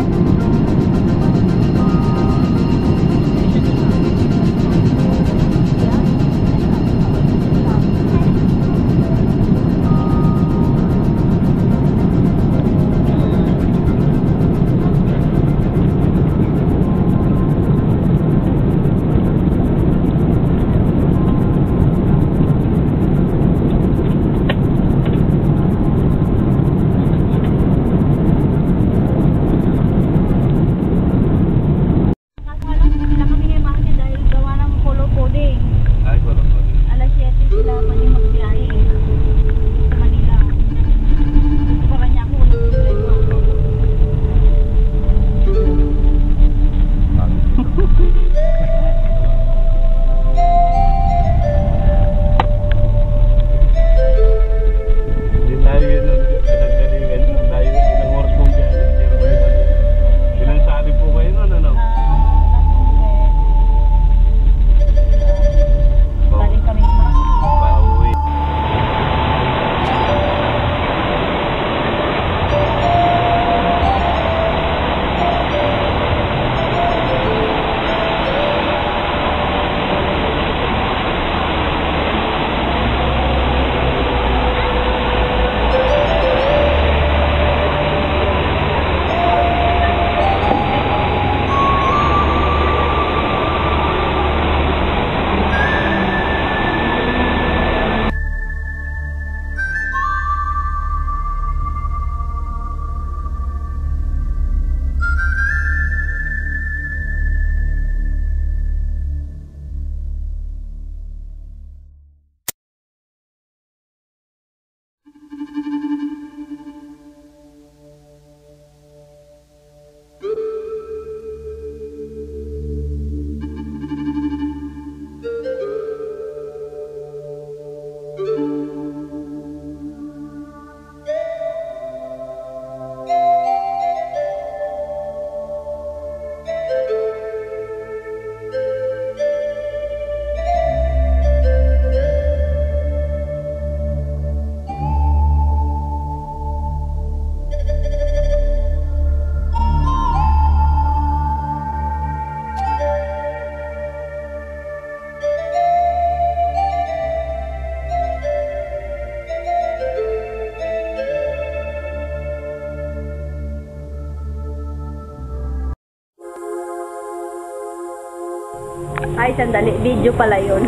Ay, sandali. Video pala yun.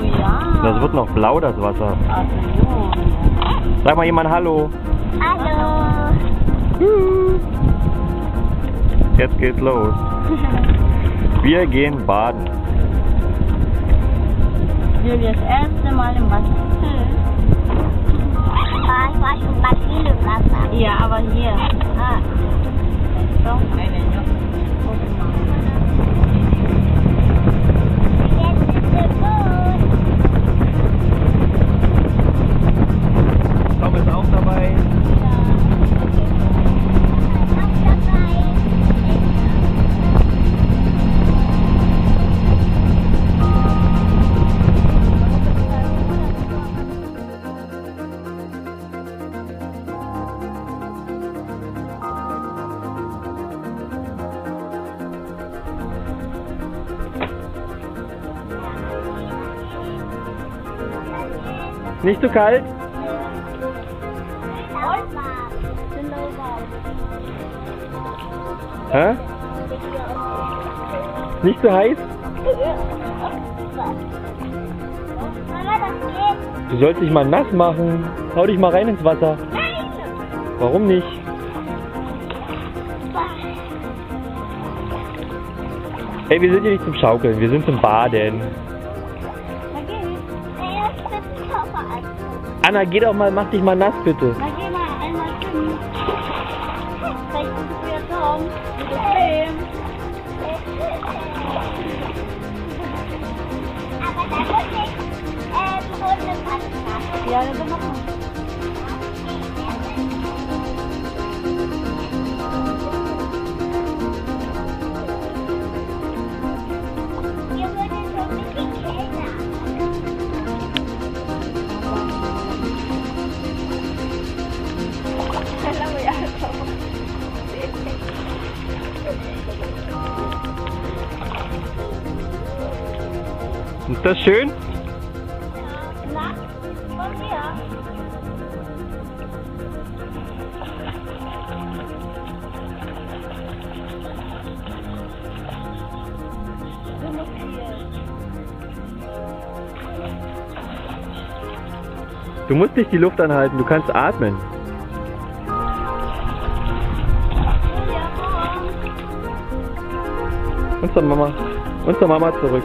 Ja. Das wird noch blau, das Wasser. Ach so. Sag mal jemand Hallo. Hallo. Jetzt geht's los. Wir gehen baden. Julia, das erste Mal im Wasser. Ich war schon bei viel im Wasser. Ja, aber hier. Doch. Jetzt ist der Boot. Tom ist auch dabei. Nicht zu kalt? Hä? Nicht zu heiß? Du sollst dich mal nass machen. Hau dich mal rein ins Wasser. Warum nicht? Hey, wir sind hier nicht zum Schaukeln, wir sind zum Baden. Anna, geh doch mal, mach dich mal nass, bitte. Na, geh mal einmal hin. Vielleicht ist es wieder Tom. Bequem. Aber da muss ich die Hunde passen. Ja, das machen wir. Hier wird es so ein bisschen kälter. Ist das schön? Na, komm her. Du musst nicht die Luft anhalten, du kannst atmen. Und zur Mama zurück.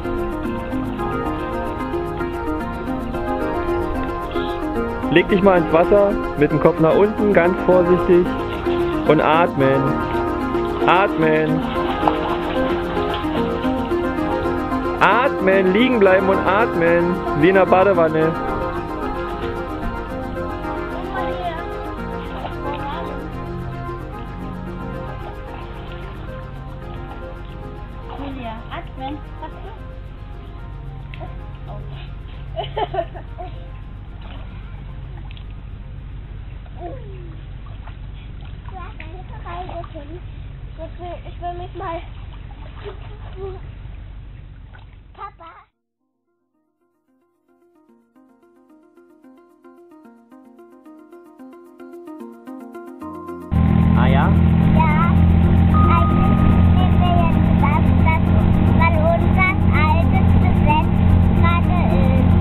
Leg dich mal ins Wasser, mit dem Kopf nach unten, ganz vorsichtig. Und atmen. Atmen. Atmen, liegen bleiben und atmen. Wie in der Badewanne. Julia, atmen. Ich will mich mal... Papa. Ah ja? Ja, eigentlich nehmen wir jetzt das, weil unser altes Gesetz gerade ist.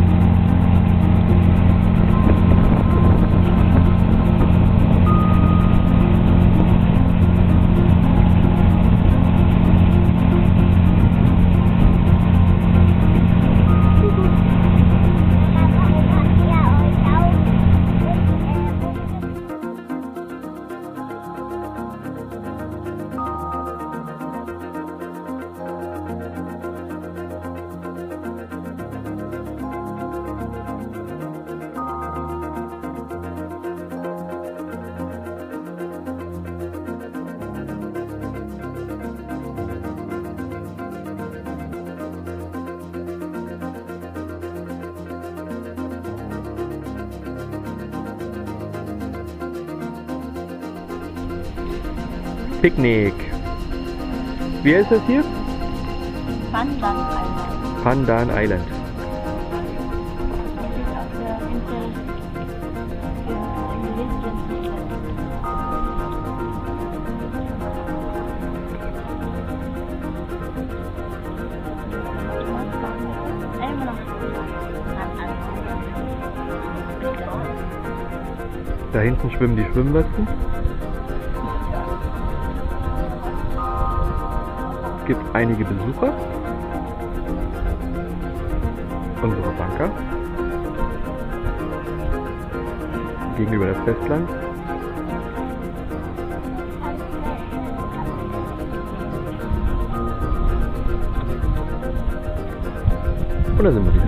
Picknick. Wie heißt das hier? Pandan Island. Pandan Island. Das ist auf der Insel Einmal noch. Da hinten schwimmen die Schwimmwesten. Es gibt einige Besucher. Unsere Banker. Gegenüber das Festland. Und da sind wir wieder.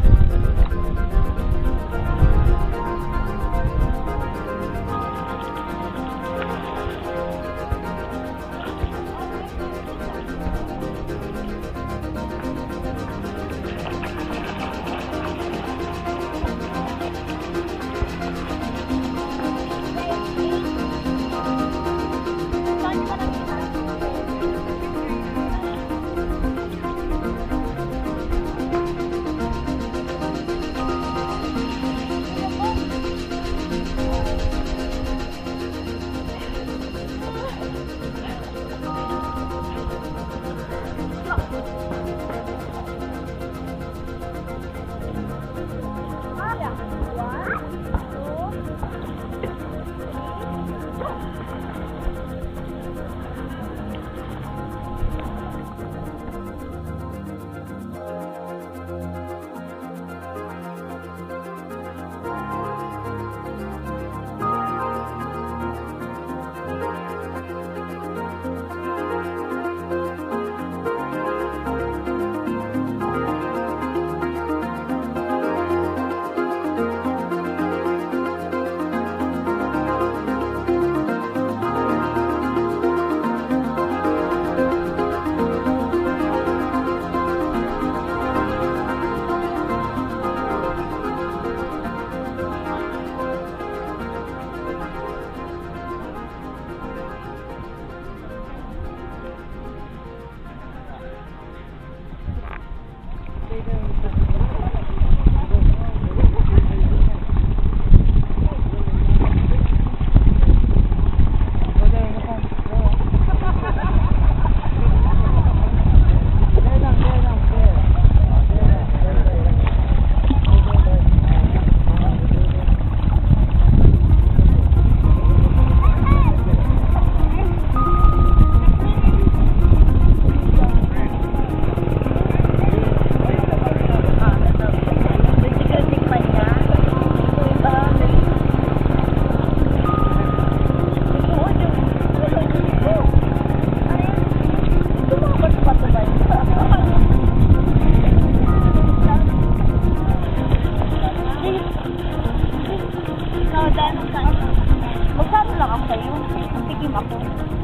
Magkano lang ako sa'yo? Magtikim ako.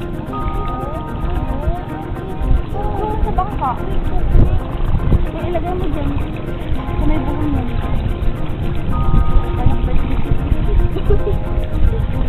Sa bangka. Ilagay mo dyan. Sa may buhon mo. Anak ba?